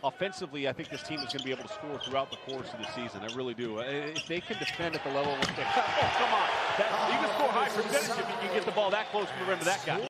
offensively, I think this team is going to be able to score throughout the course of the season. I really do. If they can defend at the level of oh, come on. You can score high percentage if you can get the ball that close to the rim of that guy.